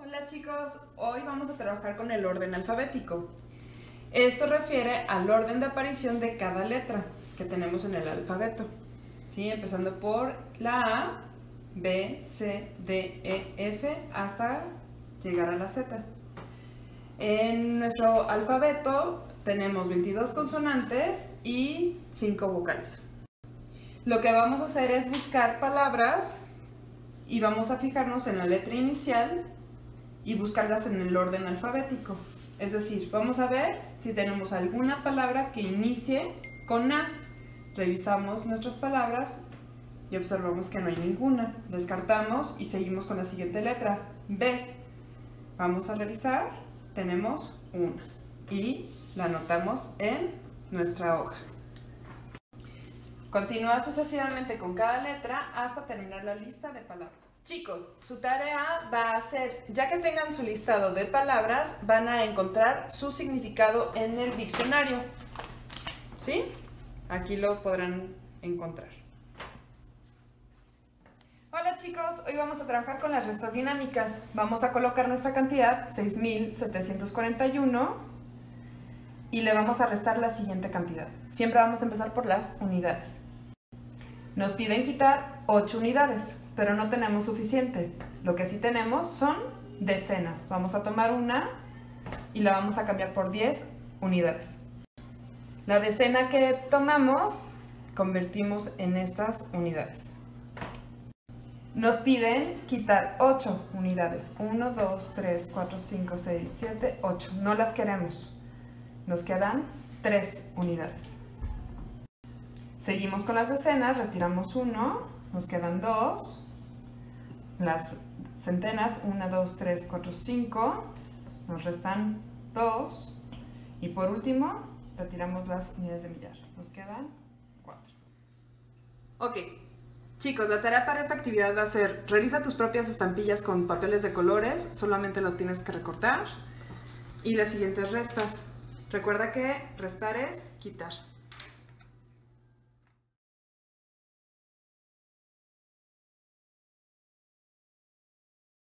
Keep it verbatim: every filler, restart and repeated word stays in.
Hola chicos, hoy vamos a trabajar con el orden alfabético. Esto refiere al orden de aparición de cada letra que tenemos en el alfabeto, ¿sí? Empezando por la A, B, C, D, E, F hasta llegar a la Z. En nuestro alfabeto tenemos veintidós consonantes y cinco vocales. Lo que vamos a hacer es buscar palabras y vamos a fijarnos en la letra inicial y buscarlas en el orden alfabético. Es decir, vamos a ver si tenemos alguna palabra que inicie con A. Revisamos nuestras palabras y observamos que no hay ninguna. Descartamos y seguimos con la siguiente letra, B. Vamos a revisar, tenemos una y la anotamos en nuestra hoja. Continúa sucesivamente con cada letra hasta terminar la lista de palabras. Chicos, su tarea va a ser, ya que tengan su listado de palabras, van a encontrar su significado en el diccionario. ¿Sí? Aquí lo podrán encontrar. Hola chicos, hoy vamos a trabajar con las restas dinámicas. Vamos a colocar nuestra cantidad, seis mil setecientos cuarenta y uno, y le vamos a restar la siguiente cantidad. Siempre vamos a empezar por las unidades. Nos piden quitar ocho unidades, pero no tenemos suficiente. Lo que sí tenemos son decenas. Vamos a tomar una y la vamos a cambiar por diez unidades. La decena que tomamos, convertimos en estas unidades. Nos piden quitar ocho unidades. uno, dos, tres, cuatro, cinco, seis, siete, ocho. No las queremos. Nos quedan tres unidades. Seguimos con las decenas, retiramos uno, nos quedan dos. Las centenas, uno, dos, tres, cuatro, cinco, nos restan dos. Y por último, retiramos las unidades de millar, nos quedan cuatro. Ok, chicos, la tarea para esta actividad va a ser, realiza tus propias estampillas con papeles de colores, solamente lo tienes que recortar. Y las siguientes restas. Recuerda que restar es quitar.